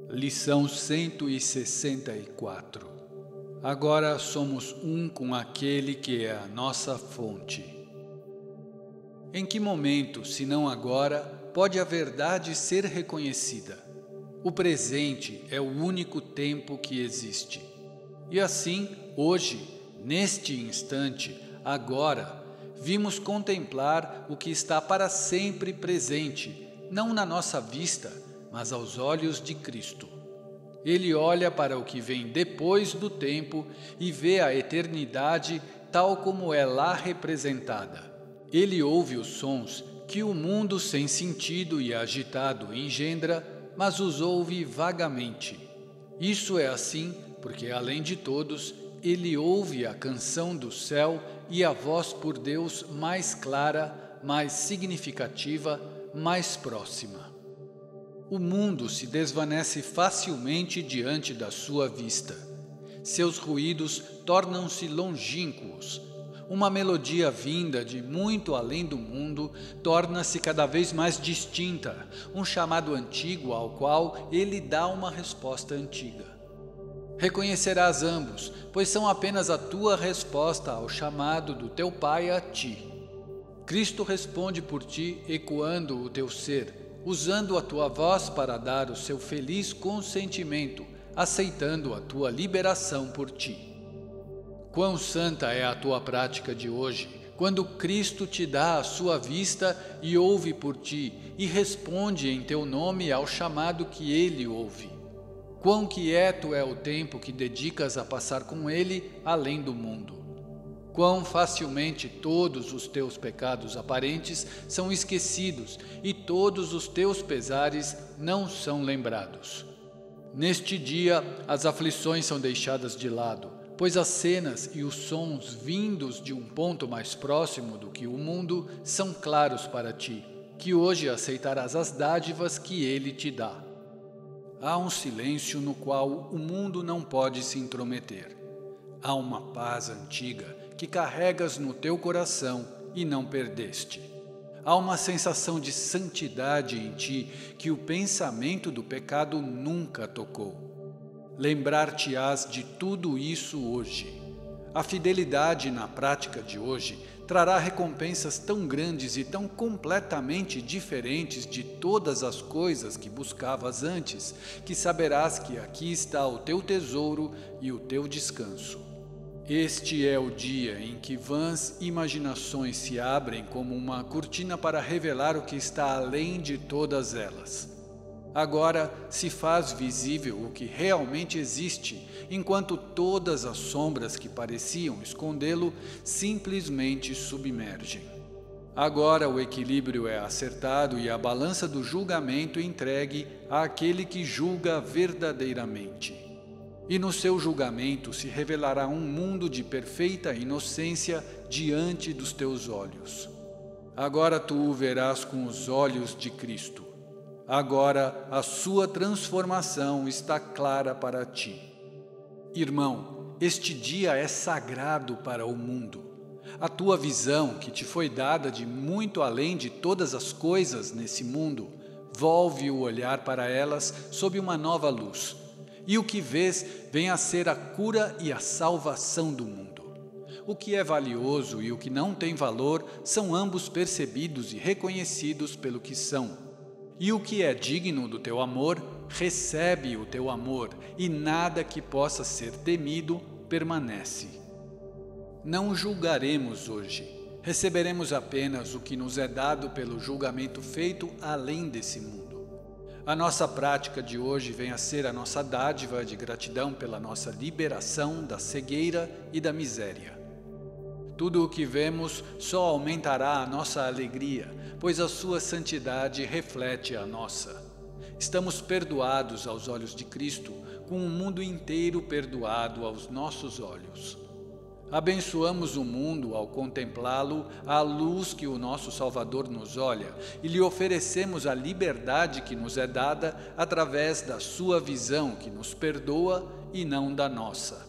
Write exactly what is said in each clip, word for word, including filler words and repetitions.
Lição cento e sessenta e quatro. Agora somos um com aquele que é a nossa fonte. Em que momento, se não agora, pode a verdade ser reconhecida? O presente é o único tempo que existe. E assim, hoje, neste instante, agora, vimos contemplar o que está para sempre presente, não na nossa vista, mas aos olhos de Cristo. Ele olha para o que vem depois do tempo e vê a eternidade tal como é lá representada. Ele ouve os sons que o mundo sem sentido e agitado engendra, mas os ouve vagamente. Isso é assim porque, além de todos, ele ouve a canção do céu e a voz por Deus mais clara, mais significativa, mais próxima. O mundo se desvanece facilmente diante da sua vista. Seus ruídos tornam-se longínquos. Uma melodia vinda de muito além do mundo torna-se cada vez mais distinta, um chamado antigo ao qual ele dá uma resposta antiga. Reconhecerás ambos, pois são apenas a tua resposta ao chamado do teu Pai a ti. Cristo responde por ti, ecoando o teu ser, usando a tua voz para dar o seu feliz consentimento, aceitando a tua liberação por ti. Quão santa é a tua prática de hoje, quando Cristo te dá a sua vista e ouve por ti, e responde em teu nome ao chamado que Ele ouve. Quão quieto é o tempo que dedicas a passar com Ele além do mundo. Quão facilmente todos os teus pecados aparentes são esquecidos e todos os teus pesares não são lembrados. Neste dia, as aflições são deixadas de lado, pois as cenas e os sons vindos de um ponto mais próximo do que o mundo são claros para ti, que hoje aceitarás as dádivas que ele te dá. Há um silêncio no qual o mundo não pode se intrometer. Há uma paz antiga que carregas no teu coração e não perdeste. Há uma sensação de santidade em ti que o pensamento do pecado nunca tocou. Lembrar-te-ás de tudo isso hoje. A fidelidade na prática de hoje trará recompensas tão grandes e tão completamente diferentes de todas as coisas que buscavas antes, que saberás que aqui está o teu tesouro e o teu descanso. Este é o dia em que vãs imaginações se abrem como uma cortina para revelar o que está além de todas elas. Agora se faz visível o que realmente existe, enquanto todas as sombras que pareciam escondê-lo simplesmente submergem. Agora o equilíbrio é acertado e a balança do julgamento entregue àquele que julga verdadeiramente. E no seu julgamento se revelará um mundo de perfeita inocência diante dos teus olhos. Agora tu o verás com os olhos de Cristo. Agora a sua transformação está clara para ti. Irmão, este dia é sagrado para o mundo. A tua visão, que te foi dada de muito além de todas as coisas nesse mundo, volve o olhar para elas sob uma nova luz. E o que vês vem a ser a cura e a salvação do mundo. O que é valioso e o que não tem valor são ambos percebidos e reconhecidos pelo que são. E o que é digno do teu amor, recebe o teu amor, e nada que possa ser temido permanece. Não julgaremos hoje, receberemos apenas o que nos é dado pelo julgamento feito além desse mundo. A nossa prática de hoje vem a ser a nossa dádiva de gratidão pela nossa liberação da cegueira e da miséria. Tudo o que vemos só aumentará a nossa alegria, pois a sua santidade reflete a nossa. Estamos perdoados aos olhos de Cristo, com o mundo inteiro perdoado aos nossos olhos. Abençoamos o mundo ao contemplá-lo à luz que o nosso Salvador nos olha e lhe oferecemos a liberdade que nos é dada através da sua visão que nos perdoa e não da nossa.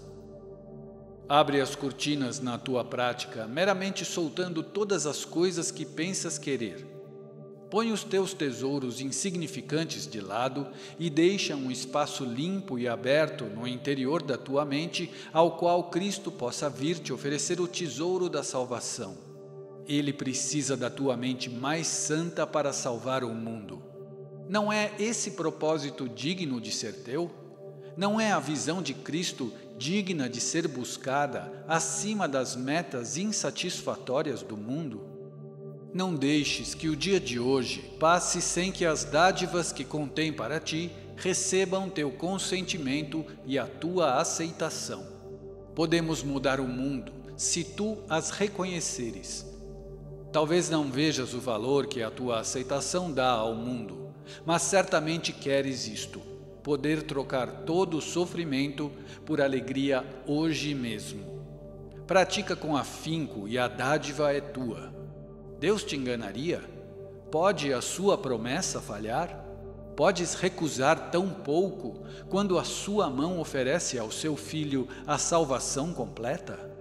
Abre as cortinas na tua prática, meramente soltando todas as coisas que pensas querer. Põe os teus tesouros insignificantes de lado e deixa um espaço limpo e aberto no interior da tua mente, ao qual Cristo possa vir te oferecer o tesouro da salvação. Ele precisa da tua mente mais santa para salvar o mundo. Não é esse propósito digno de ser teu? Não é a visão de Cristo digna de ser buscada acima das metas insatisfatórias do mundo? Não deixes que o dia de hoje passe sem que as dádivas que contém para ti recebam teu consentimento e a tua aceitação. Podemos mudar o mundo se tu as reconheceres. Talvez não vejas o valor que a tua aceitação dá ao mundo, mas certamente queres isto: poder trocar todo o sofrimento por alegria hoje mesmo. Pratica com afinco e a dádiva é tua. Deus te enganaria? Pode a sua promessa falhar? Podes recusar tão pouco quando a sua mão oferece ao seu filho a salvação completa?